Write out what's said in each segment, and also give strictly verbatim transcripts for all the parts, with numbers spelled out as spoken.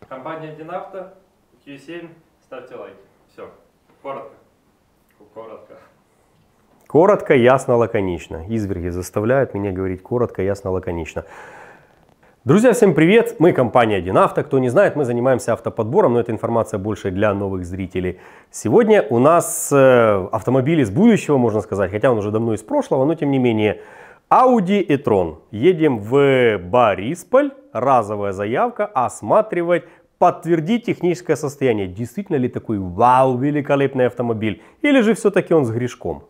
Компания Динавто, кью семь, ставьте лайки. Все, коротко. Коротко. Коротко, ясно, лаконично. Изверги заставляют меня говорить коротко, ясно, лаконично. Друзья, всем привет! Мы компания Динавто. Кто не знает, мы занимаемся автоподбором, но эта информация больше для новых зрителей. Сегодня у нас э, автомобили из будущего, можно сказать, хотя он уже давно из прошлого, но тем не менее. Audi e-tron. Едем в Борисполь, разовая заявка, осматривать, подтвердить техническое состояние. Действительно ли такой вау, великолепный автомобиль? Или же все-таки он с грешком?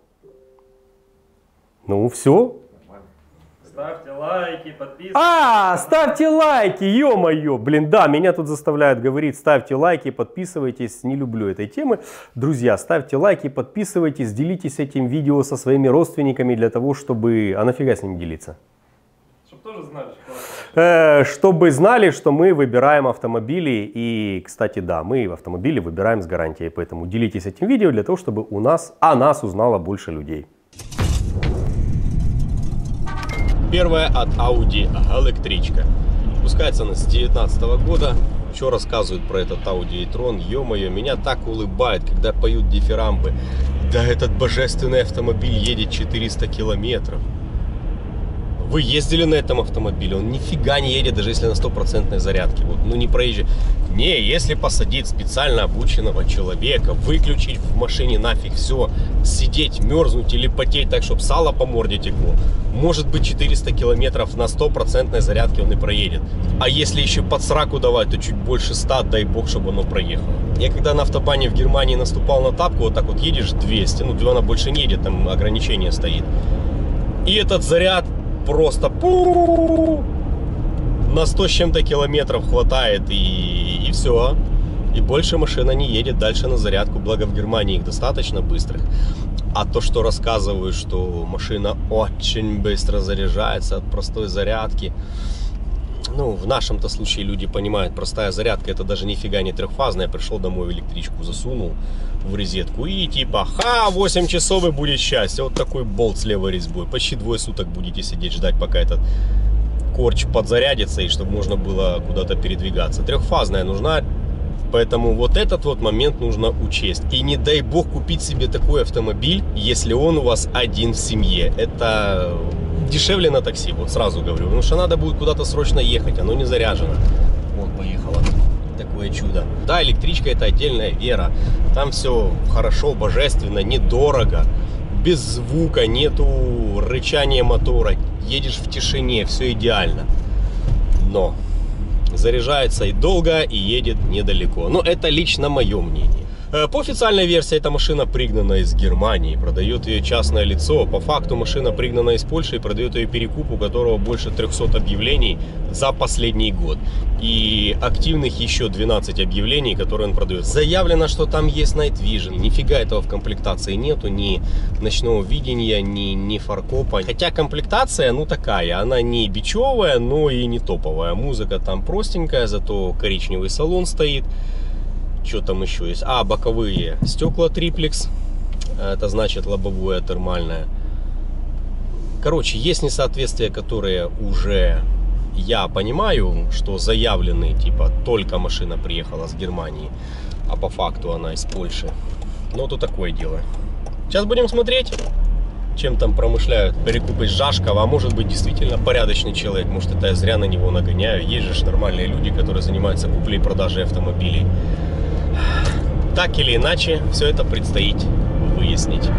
Ну все. Ставьте лайки, подписывайтесь. А, ставьте лайки, ё-моё. Блин, да, меня тут заставляют говорить, ставьте лайки, подписывайтесь. Не люблю этой темы. Друзья, ставьте лайки, подписывайтесь, делитесь этим видео со своими родственниками для того, чтобы... А нафига с ними делиться? Чтобы тоже знали, что... Э, чтобы знали, что мы выбираем автомобили. И, кстати, да, мы автомобили выбираем с гарантией. Поэтому делитесь этим видео для того, чтобы у нас, о нас узнало больше людей. Первая от Audi электричка. Выпускается она с две тысячи девятнадцатого года. Что рассказывают про этот Audi e-tron? Ё-моё, меня так улыбает, когда поют дифирамбы. Да этот божественный автомобиль едет четыреста километров. Вы ездили на этом автомобиле? Он нифига не едет, даже если на стопроцентной зарядке. Вот, ну не проезжай. Не, если посадить специально обученного человека, выключить в машине нафиг все, сидеть, мерзнуть или потеть так, чтобы сало по морде текло, может быть четыреста километров на стопроцентной зарядке он и проедет. А если еще под сраку давать, то чуть больше ста, дай бог, чтобы оно проехало. Я когда на автобане в Германии наступал на тапку, вот так вот едешь двести, ну она больше не едет, там ограничение стоит. И этот заряд просто на сто с чем-то километров хватает и, и все. И больше машина не едет дальше на зарядку, благо в Германии их достаточно быстрых. А то, что рассказывают, что машина очень быстро заряжается от простой зарядки. Ну, в нашем-то случае люди понимают, простая зарядка это даже нифига не трехфазная. Пришел домой, в электричку засунул в розетку и типа, ха, восемь часов и будет счастье. Вот такой болт с левой резьбой. Почти двое суток будете сидеть, ждать, пока этот корч подзарядится и чтобы можно было куда-то передвигаться. Трехфазная нужна, поэтому вот этот вот момент нужно учесть. И не дай бог купить себе такой автомобиль, если он у вас один в семье. Это дешевле на такси, вот сразу говорю. Потому что надо будет куда-то срочно ехать, оно не заряжено. Вот, поехало. Такое чудо. Да, электричка это отдельная вера. Там все хорошо, божественно, недорого. Без звука, нету рычания мотора. Едешь в тишине, все идеально. Но заряжается и долго, и едет недалеко. Но это лично мое мнение. По официальной версии эта машина пригнана из Германии, продает ее частное лицо. По факту машина пригнана из Польши и продает ее перекуп, у которого больше трёхсот объявлений за последний год. И активных еще двенадцать объявлений, которые он продает. Заявлено, что там есть Night Vision. Нифига этого в комплектации нету, ни ночного видения, ни, ни фаркопа. Хотя комплектация, ну такая, она не бичевая, но и не топовая. Музыка там простенькая, зато коричневый салон стоит. Что там еще есть? А, боковые стекла триплекс. Это значит лобовое термальное. Короче, есть несоответствия, которые уже я понимаю, что заявлены, типа, только машина приехала с Германии, а по факту она из Польши. Но то такое дело. Сейчас будем смотреть, чем там промышляют перекупы из Жашкова. А может быть действительно порядочный человек. Может это я зря на него нагоняю. Есть же нормальные люди, которые занимаются куплей и продажей автомобилей. Так или иначе, все это предстоит выяснить.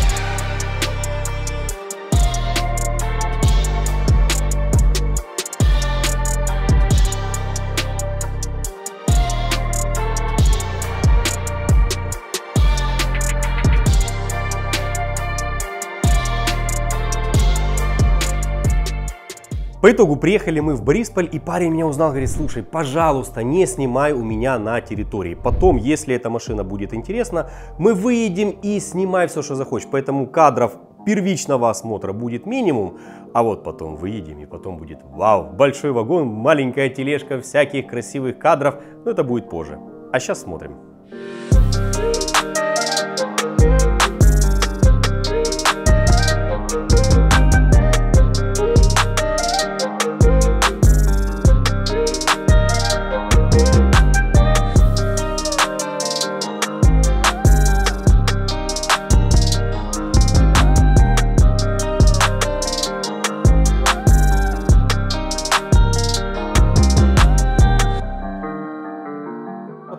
По итогу приехали мы в Борисполь, и парень меня узнал, говорит, слушай, пожалуйста, не снимай у меня на территории. Потом, если эта машина будет интересна, мы выедем и снимай все, что захочешь. Поэтому кадров первичного осмотра будет минимум, а вот потом выедем, и потом будет вау, большой вагон, маленькая тележка, всяких красивых кадров, но это будет позже. А сейчас смотрим.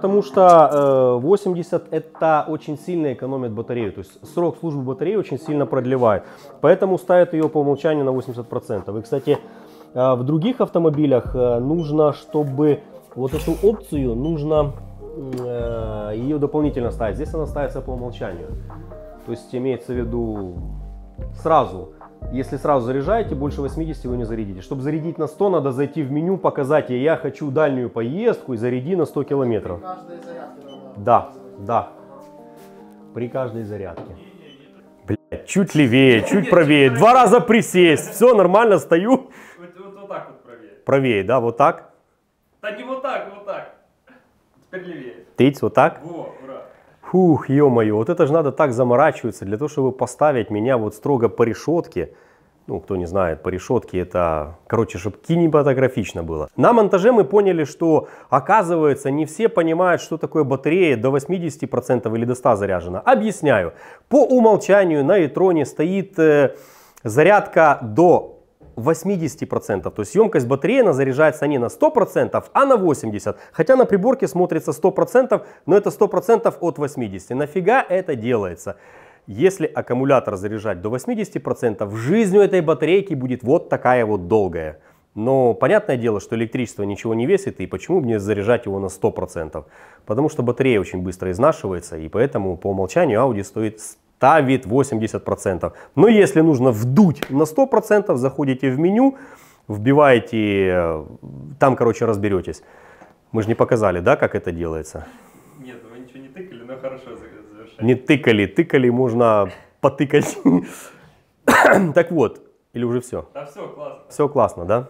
потому что восемьдесят это очень сильно экономит батарею. То есть срок службы батареи очень сильно продлевает. Поэтому ставят ее по умолчанию на восемьдесят процентов. И, кстати, в других автомобилях нужно, чтобы вот эту опцию, нужно ее дополнительно ставить. Здесь она ставится по умолчанию. То есть имеется в виду сразу. Если сразу заряжаете, больше восьмидесяти вы не зарядите. Чтобы зарядить на сто, надо зайти в меню, показать ей, я хочу дальнюю поездку и заряди на сто километров. При каждой зарядке надо. Да, да. При каждой зарядке. Блять, чуть левее, чуть правее. Два раза присесть. Все, нормально, стою. Вот, вот, вот так вот правее. Правее, да, вот так. Да не вот так, вот так. Теперь левее. Тыц, вот так. Во, ура. Фух, ё-моё, вот это же надо так заморачиваться, для того, чтобы поставить меня вот строго по решетке. Ну, кто не знает, по решетке это, короче, чтобы кинематографично было. На монтаже мы поняли, что, оказывается, не все понимают, что такое батарея до восьмидесяти процентов или до ста заряжена. Объясняю. По умолчанию на e-tron стоит э, зарядка до восьмидесяти процентов. То есть емкость батареи она заряжается не на сто процентов, а на восемьдесят процентов. Хотя на приборке смотрится сто процентов, но это сто процентов от восьмидесяти. Нафига это делается? Если аккумулятор заряжать до восьмидесяти процентов, жизнь у этой батарейки будет вот такая вот долгая. Но понятное дело, что электричество ничего не весит, и почему мне заряжать его на сто процентов? Потому что батарея очень быстро изнашивается, и поэтому по умолчанию Audi стоит ставит восемьдесят процентов. Но если нужно вдуть на сто процентов, заходите в меню, вбиваете, там, короче, разберетесь. Мы же не показали, да, как это делается? Нет, вы ничего не тыкали, но хорошо завершаете. Не тыкали, тыкали можно потыкать. Так вот, или уже все? Да все, классно. Все классно, да?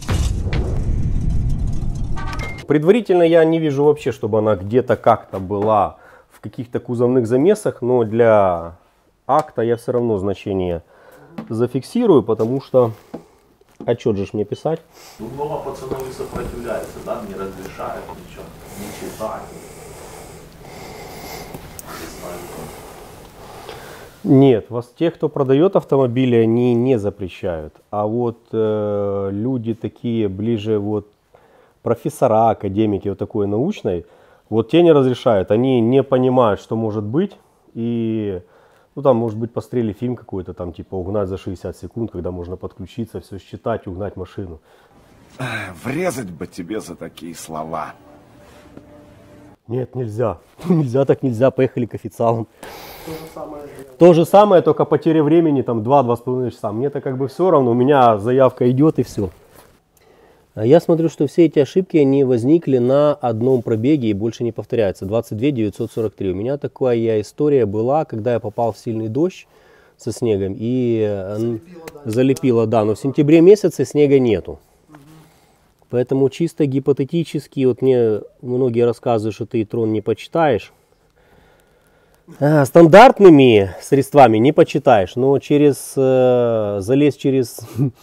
Предварительно я не вижу вообще, чтобы она где-то как-то была в каких-то кузовных замесах, но для акта я все равно значение зафиксирую, потому что отчет же мне писать. Ну, много пацанов не сопротивляется, да, не разрешают ничего, не читают. Нет, вас тех, кто продает автомобили, они не запрещают. А вот э, люди такие ближе, вот профессора, академики, вот такой научной, вот те не разрешают. Они не понимают, что может быть. И ну там может быть пострели фильм какой-то, там типа угнать за шестьдесят секунд, когда можно подключиться, все считать, угнать машину. Врезать бы тебе за такие слова. Нет, нельзя. Нельзя так нельзя, поехали к официалам. То же самое, То же самое, только потеря времени, там два-два с половиной часа. Мне-то как бы все равно, у меня заявка идет и все. А я смотрю, что все эти ошибки, они возникли на одном пробеге и больше не повторяются. двадцать два девятьсот сорок три. У меня такая история была, когда я попал в сильный дождь со снегом и залепило, да, залепило, да, но в сентябре месяце снега нету. Поэтому чисто гипотетически, вот мне многие рассказывают, что ты e-tron не почитаешь. А, стандартными средствами не почитаешь, но через э, залезть через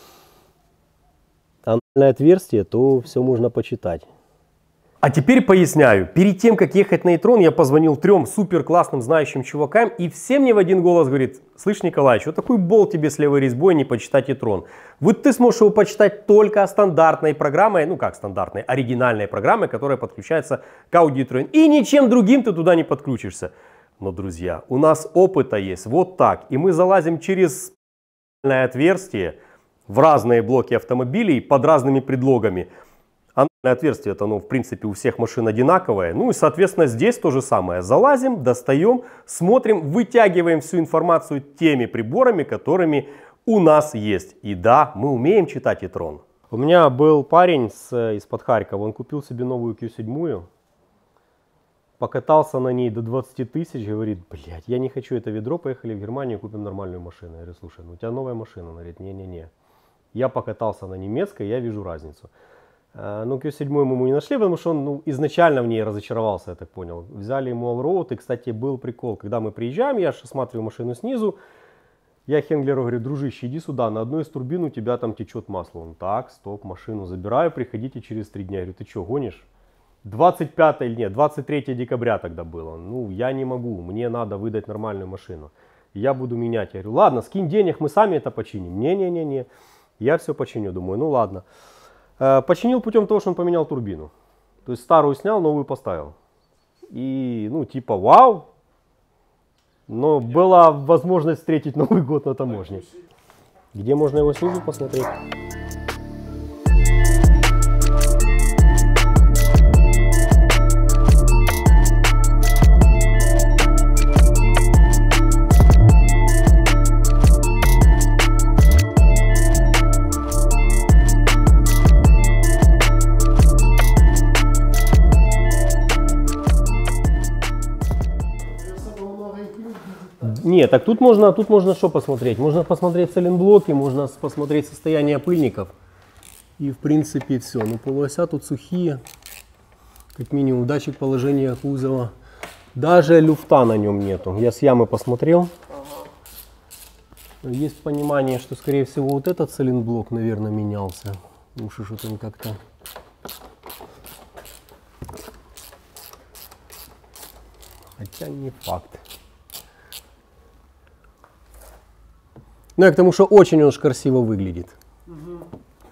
анальное отверстие, то все можно почитать. А теперь поясняю. Перед тем, как ехать на e-tron, я позвонил трем супер классным знающим чувакам, и все мне в один голос говорит: слышь, Николаевич, вот такой болт тебе с левой резьбой не почитать e-tron. Вот ты сможешь его почитать только стандартной программой, ну как стандартной, оригинальной программой, которая подключается к Audi e-tron. И ничем другим ты туда не подключишься. Но, друзья, у нас опыта есть вот так. И мы залазим через отверстие в разные блоки автомобилей под разными предлогами. Анальное отверстие, это, ну, в принципе, у всех машин одинаковое. Ну и, соответственно, здесь то же самое. Залазим, достаем, смотрим, вытягиваем всю информацию теми приборами, которыми у нас есть. И да, мы умеем читать e-tron. У меня был парень с, из-под Харькова, он купил себе новую кью семь, покатался на ней до двадцати тысяч, говорит: блядь, я не хочу это ведро, поехали в Германию, купим нормальную машину. Я говорю: слушай, ну у тебя новая машина. Он говорит: не-не-не. Я покатался на немецкой, я вижу разницу. Ну, кью семь мы ему не нашли, потому что он, ну, изначально в ней разочаровался, я так понял. Взяли ему Allroad, и, кстати, был прикол, когда мы приезжаем, я же осматриваю машину снизу, я Хенглеру говорю: дружище, иди сюда, на одной из турбин у тебя там течет масло. Он: так, стоп, машину забираю, приходите через три дня. Я говорю: ты что, гонишь? двадцать пятое или нет, двадцать третьего декабря тогда было. Ну, я не могу, мне надо выдать нормальную машину. Я буду менять. Я говорю: ладно, скинь денег, мы сами это починим. Не-не-не-не, я все починю. Думаю, ну ладно. Починил путем того, что он поменял турбину. То есть старую снял, новую поставил. и, ну, типа, вау. Но была возможность встретить Новый год на таможне. Где можно его снизу посмотреть? Нет, так тут можно, тут можно что посмотреть? Можно посмотреть сайлентблоки, можно посмотреть состояние пыльников. И в принципе все. Ну, полуося тут сухие. Как минимум датчик положения кузова. Даже люфта на нем нету. Я с ямы посмотрел. Есть понимание, что скорее всего вот этот сайлентблок, наверное, менялся. Ну что что там как-то... Хотя не факт. Ну, я к тому, что очень он ж красиво выглядит. Угу.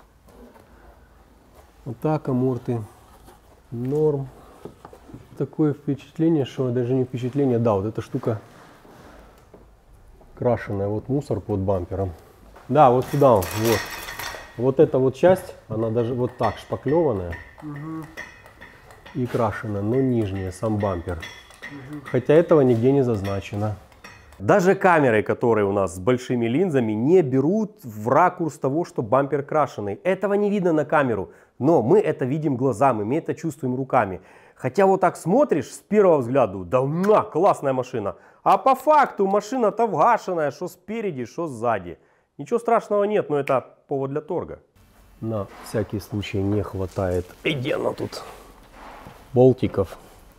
Вот так, аморты. Норм. Такое впечатление, что даже не впечатление, да, вот эта штука крашеная. Вот мусор под бампером. Да, вот сюда, вот. Вот эта вот часть, она даже вот так шпаклеванная. Угу. И крашеная, но нижняя, сам бампер. Угу. Хотя этого нигде не зазначено. Даже камеры, которые у нас с большими линзами, не берут в ракурс того, что бампер крашеный. Этого не видно на камеру, но мы это видим глазами, мы это чувствуем руками. Хотя вот так смотришь с первого взгляда, да на, классная машина. А по факту машина-то вгашенная, что спереди, что сзади. Ничего страшного нет, но это повод для торга. На всякий случай не хватает, где она тут, болтиков.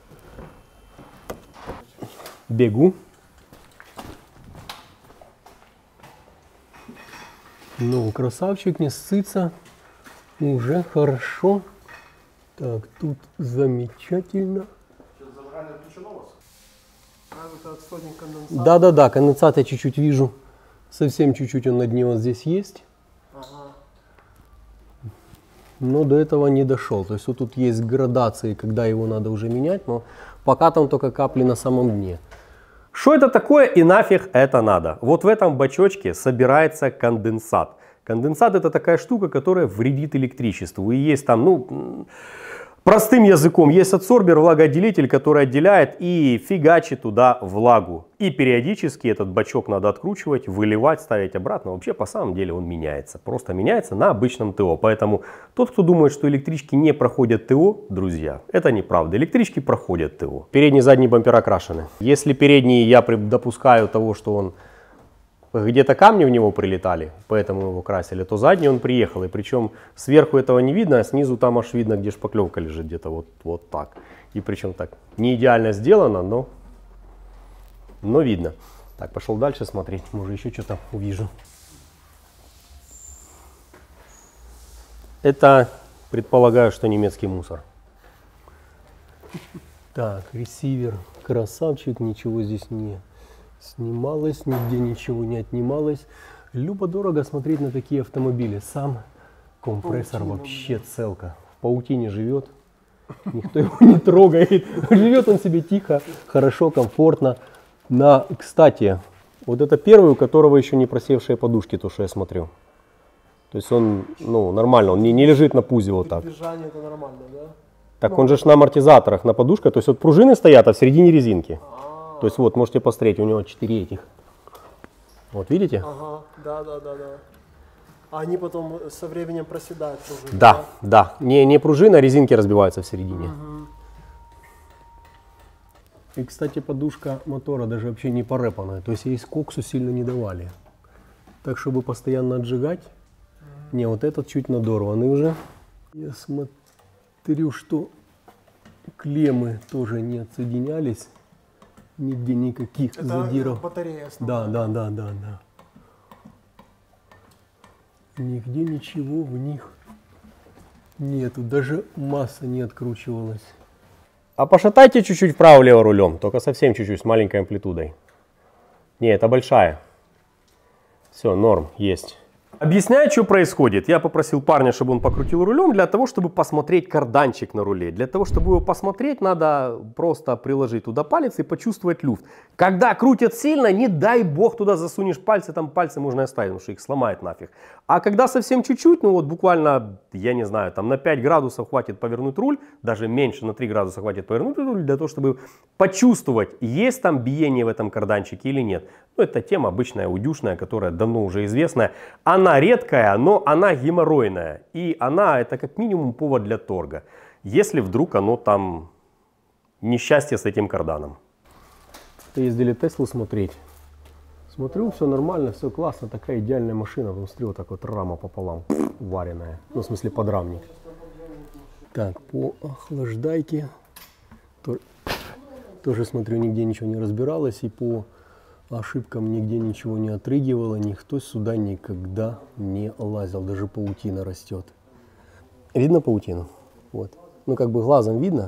Бегу. Ну, красавчик, не ссыться, уже хорошо. Так, тут замечательно. Да-да-да, конденсат я чуть-чуть вижу. Совсем чуть-чуть он на дне вот здесь есть. Ага. Но до этого не дошел. То есть вот тут есть градации, когда его надо уже менять, но пока там только капли на самом дне. Что это такое и нафиг это надо? Вот в этом бачочке собирается конденсат. Конденсат — это такая штука, которая вредит электричеству. И есть там, ну, простым языком, есть адсорбер, влагоотделитель, который отделяет и фигачит туда влагу. И периодически этот бачок надо откручивать, выливать, ставить обратно. Вообще, по самом деле, он меняется. Просто меняется на обычном ТО. Поэтому тот, кто думает, что электрички не проходят ТО, друзья, это неправда. Электрички проходят ТО. Передние и задние бампера крашены. Если передние, я допускаю того, что он где-то камни в него прилетали, поэтому его красили, то задний он приехал. И причем сверху этого не видно, а снизу там аж видно, где шпаклевка лежит, где-то вот, вот так. И причем так не идеально сделано, но, но видно. Так, пошел дальше смотреть, может еще что-то увижу. Это, предполагаю, что немецкий мусор. Так, ресивер, красавчик, ничего здесь не снималось, нигде ничего не отнималось. Любо-дорого смотреть на такие автомобили. Сам компрессор Паутина, вообще да. Целка. В паутине живет, никто его не трогает. Живет он себе тихо, хорошо, комфортно. На, кстати, вот это первый, у которого еще не просевшие подушки, то, что я смотрю. То есть он, ну, нормально, он не, не лежит на пузе вот так. Движение это нормально, да? Так ну, он же на амортизаторах, на подушках. То есть вот пружины стоят, а в середине резинки. То есть вот, можете посмотреть, у него четыре этих. Вот, видите? Ага, да, да, да, да. А они потом со временем проседают пружины? Да, да. да. Не, не пружина, а резинки разбиваются в середине. Угу. И, кстати, подушка мотора даже вообще не порэпанная. То есть ей коксу сильно не давали. Так, чтобы постоянно отжигать. Угу. Не, вот этот чуть надорванный уже. Я смотрю, что клеммы тоже не отсоединялись. Нигде никаких это задиров. Батарея основная. Да, да, да, да, да. Нигде ничего в них нету. Даже масса не откручивалась. А пошатайте чуть-чуть вправо-лево рулем. Только совсем чуть-чуть, с маленькой амплитудой. Не, это большая. Все, норм, есть. Объясняю, что происходит. Я попросил парня, чтобы он покрутил рулем для того, чтобы посмотреть карданчик на руле. Для того, чтобы его посмотреть, надо просто приложить туда палец и почувствовать люфт. Когда крутят сильно, не дай бог туда засунешь пальцы, там пальцы можно оставить, потому что их сломает нафиг. А когда совсем чуть-чуть, ну вот буквально, я не знаю, там на пять градусов хватит повернуть руль, даже меньше, на три градуса хватит повернуть руль, для того, чтобы почувствовать, есть там биение в этом карданчике или нет. Ну, это тема обычная, удюшная, которая давно уже известная. Она редкая, но она геморройная. И она, это как минимум повод для торга. Если вдруг оно там несчастье с этим карданом. Ездили Теслу смотреть. Смотрю, все нормально, все классно, такая идеальная машина. Внутри вот так вот рама пополам вареная. Ну, в смысле подрамник. Так, по охлаждайке. Тоже смотрю, нигде ничего не разбиралось. И по ошибкам нигде ничего не отрыгивало. Никто сюда никогда не лазил. Даже паутина растет. Видно паутину? Вот. Ну, как бы глазом видно.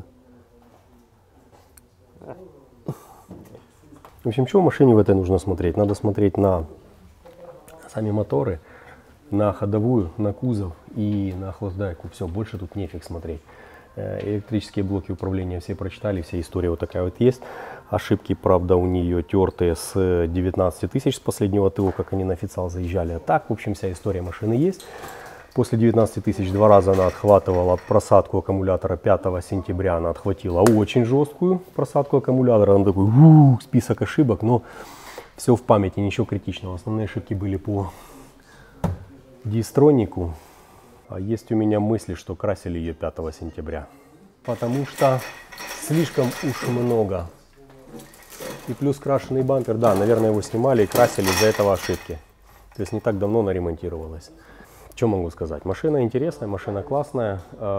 В общем, что в машине в этой нужно смотреть? Надо смотреть на сами моторы, на ходовую, на кузов и на охлаждайку. Все, больше тут нефиг смотреть. Электрические блоки управления все прочитали, вся история вот такая вот есть. Ошибки, правда, у нее тертые с девятнадцати тысяч с последнего ТО, как они на официал заезжали. А так, в общем, вся история машины есть. После девятнадцати тысяч два раза она отхватывала просадку аккумулятора. пятого сентября она отхватила очень жесткую просадку аккумулятора. Она такой у-у-у, список ошибок, но все в памяти, ничего критичного. Основные ошибки были по дистронику. А есть у меня мысли, что красили ее пятого сентября. Потому что слишком уж много. И плюс крашеный бампер, да, наверное, его снимали и красили из-за этого ошибки. То есть не так давно она ремонтировалась. Что могу сказать? Машина интересная, машина классная.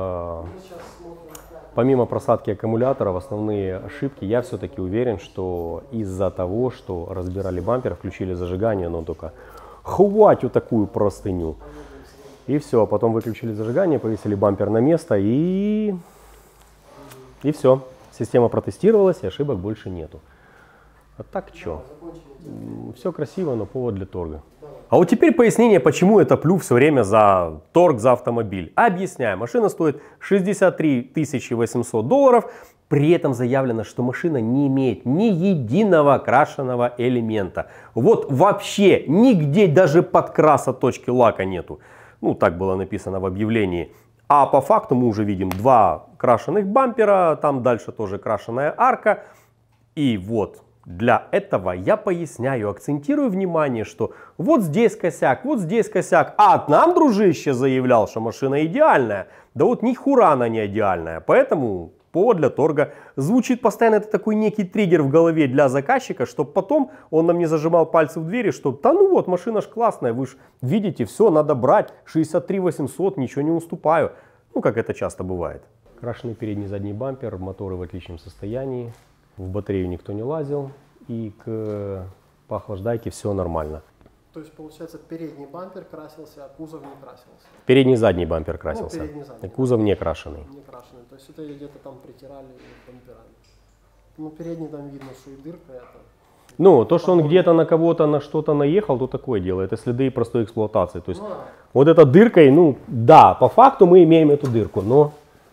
Помимо просадки аккумулятора, основные ошибки, я все-таки уверен, что из-за того, что разбирали бампер, включили зажигание, но только хватит такую простыню. И все, а потом выключили зажигание, повесили бампер на место и... И все. Система протестировалась, и ошибок больше нету. А так что? Все красиво, но повод для торга. А вот теперь пояснение, почему я топлю все время за торг за автомобиль. Объясняю. Машина стоит шестьдесят три тысячи восемьсот долларов. При этом заявлено, что машина не имеет ни единого крашеного элемента. Вот вообще нигде даже подкраса точки лака нету. Ну, так было написано в объявлении. А по факту мы уже видим два крашеных бампера. Там дальше тоже крашеная арка. И вот. Для этого я поясняю, акцентирую внимание, что вот здесь косяк, вот здесь косяк. А нам, дружище, заявлял, что машина идеальная. Да вот ни хура она не идеальная. Поэтому повод для торга. Звучит постоянно, это такой некий триггер в голове для заказчика, чтобы потом он нам не зажимал пальцы в двери, что да ну вот, машина ж классная, вы ж видите, все, надо брать. шестьдесят три восемьсот, ничего не уступаю. Ну, как это часто бывает. Крашеный передний и задний бампер, моторы в отличном состоянии. В батарею никто не лазил, и к по охлаждайке все нормально. То есть, получается, передний бампер красился, а кузов не красился? Передний и задний бампер красился, ну, передний, задний, кузов не крашеный. Не крашеный, то есть это где-то там притирали бамперами. Ну, передний там видно, что и дырка это. Ну, то, что он где-то на кого-то, на что-то наехал, то такое дело. Это следы простой эксплуатации. То есть, ну, да. Вот эта дыркой, ну, да, по факту мы имеем эту дырку, но...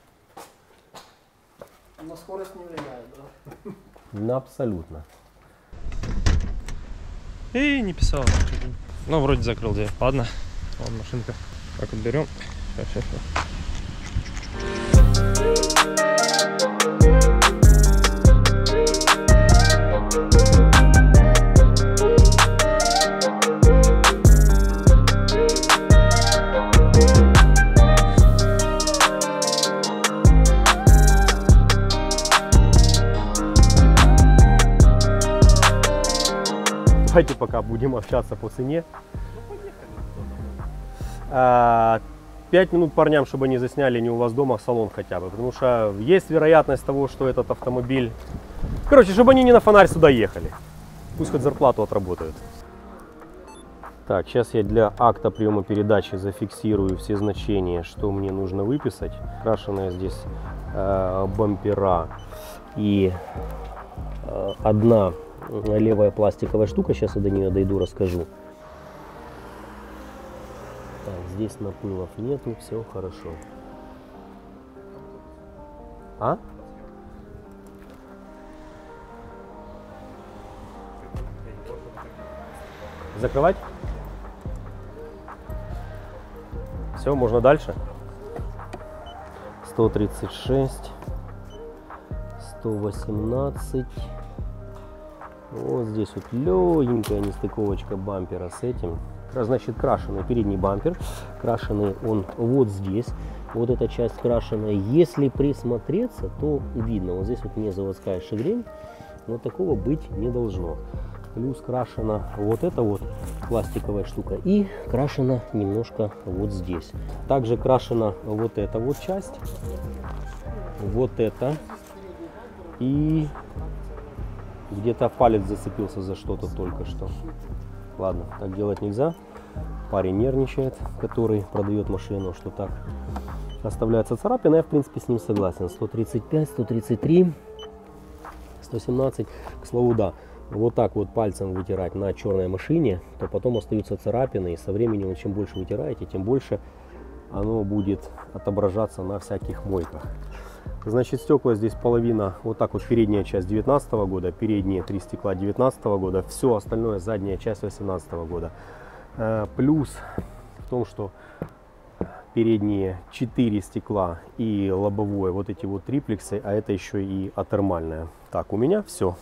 На скорость не влияет, да? Ну, абсолютно. И не писал. Ну, вроде закрыл дверь. Ладно. Вон машинка. Так вот берем. Сейчас, сейчас, сейчас. Давайте пока будем общаться по цене. пять минут парням, чтобы они засняли не у вас дома салон хотя бы. Потому что есть вероятность того, что этот автомобиль... Короче, чтобы они не на фонарь сюда ехали. Пусть хоть зарплату отработают. Так, сейчас я для акта приема передачи зафиксирую все значения, что мне нужно выписать. Крашеная здесь э, бампера и э, одна левая пластиковая штука. Сейчас я до нее дойду, расскажу. Здесь напылов нету, все хорошо. А? Закрывать? Все, можно дальше. сто тридцать шесть, сто восемнадцать. Вот здесь вот легенькая нестыковочка бампера с этим. Значит, крашеный передний бампер. Крашеный он вот здесь. Вот эта часть крашеная. Если присмотреться, то видно. Вот здесь вот не заводская шагрень. Но такого быть не должно. Плюс крашена вот эта вот пластиковая штука. И крашена немножко вот здесь. Также крашена вот эта вот часть. Вот это. И где-то палец зацепился за что-то только что. Ладно, так делать нельзя. Парень нервничает, который продает машину, что так оставляется царапина. Я в принципе с ним согласен. сто тридцать пять, сто тридцать три, сто семнадцать. К слову, да, вот так вот пальцем вытирать на черной машине, то потом остаются царапины. И со временем, чем больше вытираете, тем больше оно будет отображаться на всяких мойках. Значит, стекла здесь половина, вот так вот передняя часть девятнадцатого года, передние три стекла девятнадцатого года, все остальное задняя часть восемнадцатого года. Э, плюс в том, что передние четыре стекла и лобовое, вот эти вот триплексы, а это еще и атермальная. Так, у меня все.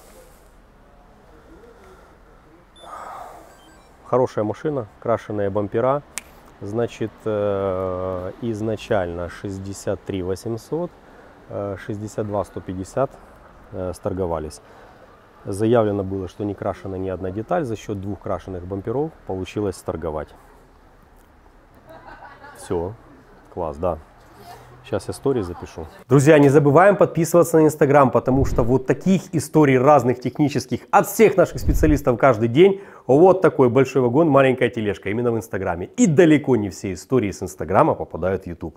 Хорошая машина, крашеные бампера. Значит, э, изначально шестьдесят три восемьсот. шестьдесят два сто пятьдесят э, сторговались. Заявлено было, что не крашена ни одна деталь. За счет двух крашеных бамперов получилось сторговать. Все, класс, да. Сейчас я истории запишу. Друзья, не забываем подписываться на Инстаграм, потому что вот таких историй разных технических от всех наших специалистов каждый день. Вот такой большой вагон, маленькая тележка именно в Инстаграме. И далеко не все истории с Инстаграма попадают в YouTube.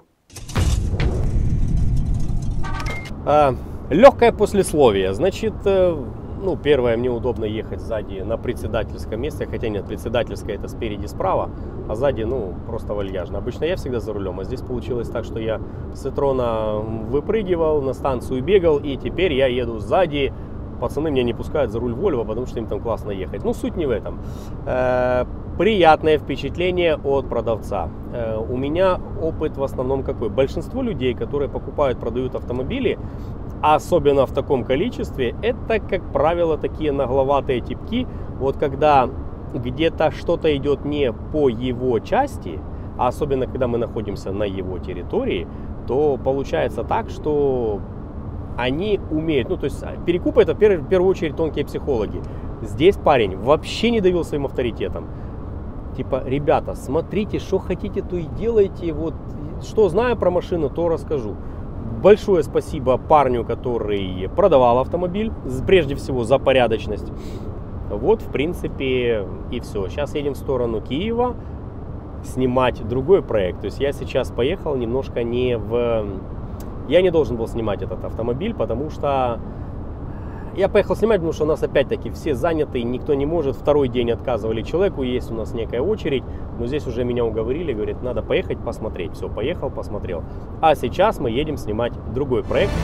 А, легкое послесловие. Значит, э, ну, первое, мне удобно ехать сзади на председательском месте, хотя нет, председательское это спереди справа, а сзади, ну, просто вальяжно. Обычно я всегда за рулем, а здесь получилось так, что я с Citroёна выпрыгивал, на станцию бегал, и теперь я еду сзади. Пацаны меня не пускают за руль Volvo, потому что им там классно ехать. Ну, суть не в этом. Э, приятное впечатление от продавца. Э, у меня опыт в основном какой? Большинство людей, которые покупают, продают автомобили, особенно в таком количестве, это, как правило, такие нагловатые типки. Вот когда где-то что-то идет не по его части, а особенно когда мы находимся на его территории, то получается так, что они умеют, ну то есть перекупы это в первую, в первую очередь тонкие психологи. Здесь парень вообще не давил своим авторитетом. Типа, ребята, смотрите, что хотите, то и делайте. Вот, что знаю про машину, то расскажу. Большое спасибо парню, который продавал автомобиль, прежде всего за порядочность. Вот, в принципе, и все. Сейчас едем в сторону Киева снимать другой проект. То есть я сейчас поехал немножко не в... Я не должен был снимать этот автомобиль, потому что... Я поехал снимать, потому что у нас опять-таки все заняты, никто не может. Второй день отказывали человеку, есть у нас некая очередь. Но здесь уже меня уговорили, говорят, надо поехать посмотреть. Все, поехал, посмотрел. А сейчас мы едем снимать другой проект.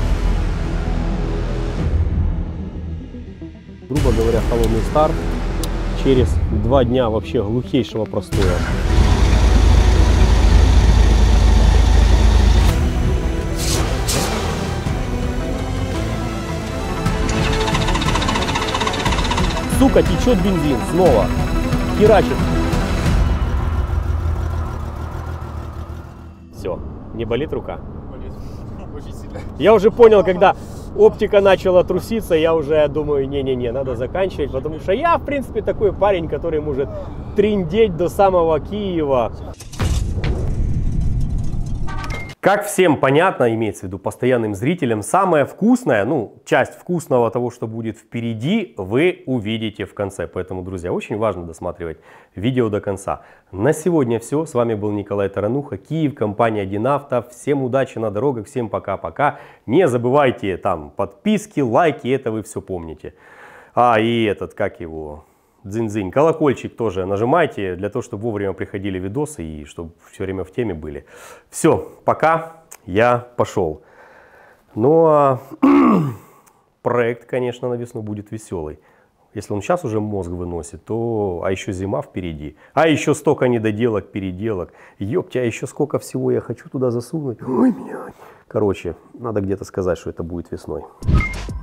Грубо говоря, холодный старт. Через два дня вообще глухейшего простоя. Сука, течет бензин снова. Херачит. Все, не болит рука? Болит. Очень сильно. Я уже понял, когда оптика начала труситься, я уже думаю, не-не-не, надо заканчивать, потому что я, в принципе, такой парень, который может триндеть до самого Киева. Как всем понятно, имеется в виду постоянным зрителям, самое вкусное, ну, часть вкусного того, что будет впереди, вы увидите в конце. Поэтому, друзья, очень важно досматривать видео до конца. На сегодня все. С вами был Николай Тарануха, Киев, компания Динавто. Всем удачи на дорогах, всем пока-пока. Не забывайте там подписки, лайки, это вы все помните. А, и этот, как его... дзынь-дзынь. Колокольчик тоже нажимайте, для того, чтобы вовремя приходили видосы и чтобы все время в теме были. Все, пока, я пошел. Ну а проект, конечно, на весну будет веселый. Если он сейчас уже мозг выносит, то, а еще зима впереди, а еще столько недоделок, переделок. Ёптя, а еще сколько всего я хочу туда засунуть. Ой, блядь. Короче, надо где-то сказать, что это будет весной.